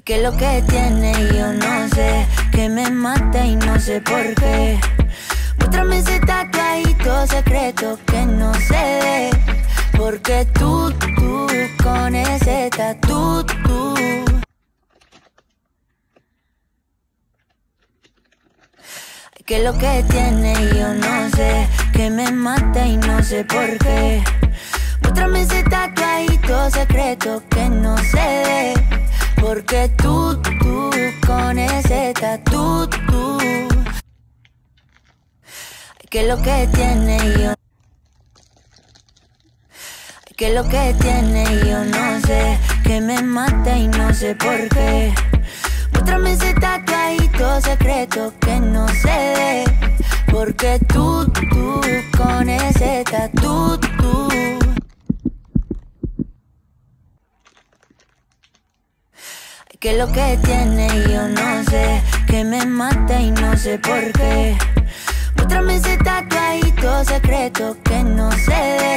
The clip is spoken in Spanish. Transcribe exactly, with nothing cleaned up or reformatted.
¿Qué es lo que tiene? Yo no sé, que me mata y no sé por qué. Muéstrame ese tatuadito secreto que no se ve. Porque tú, tú, con ese tatu, tú. ¿Qué es lo que tiene? Yo no sé, que me mata y no sé por qué. Muéstrame ese tatuadito secreto que no se ve. Porque tú, tú, con ese tatu, tú. ¿Qué es lo que tiene? Yo ¿Qué es lo que tiene? Yo no sé, que me mata y no sé por qué. Muéstrame ese tatuadito secreto que no se ve. Porque tú, tú, con ese tatu, tú. ¿Qué es lo que tiene? Yo no sé, que me mata y no sé por qué. Muéstrame ese tatuadito secreto que no se ve.